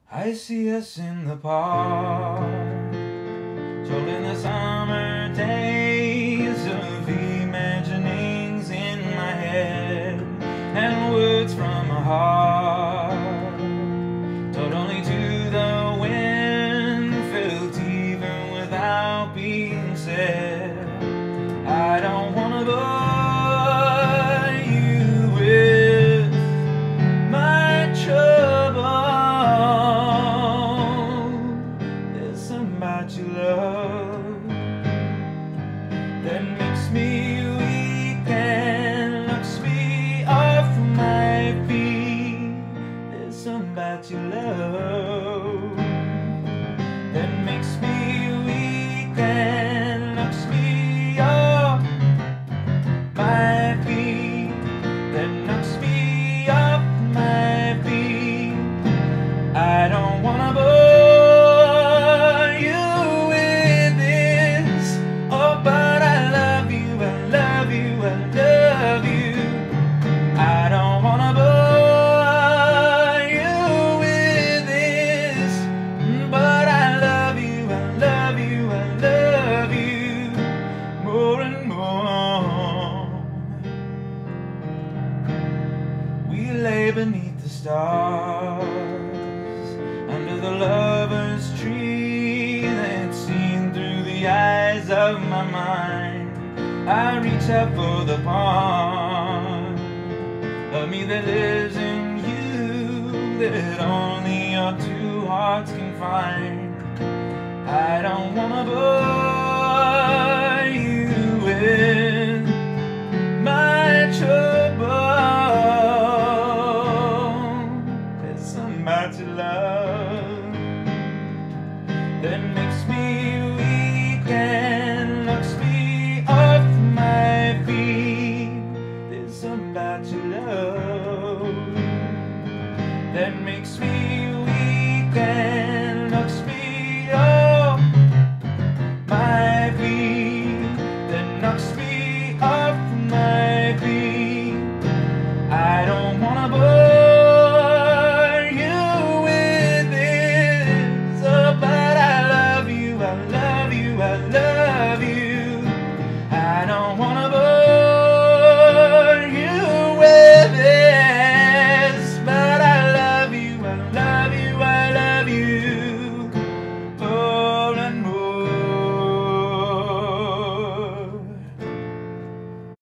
I see us in the park, strolling the summer days of imaginings in my head, and words from a heart told only to the wind, felt even without being said. I don't wanna bore you with my trouble. There's something about your love that makes me weak and knocks me off my feet. There's something about your love that makes me weak and knocks me off my feet. That knocks me off my feet. I don't wanna bore you with this. Oh, but I love you, I love you, I love you. I don't wanna bore you with this, but I love you, I love you, I love you more and more. We lay beneath the stars, under the lover's tree that's seen through the eyes of my mind. I reach out for the part of me that lives in you, that only your two hearts can find. I don't wanna bore you with my trouble. There's something about your love that makes me weak and knocks me off my feet. There's something about your love that makes me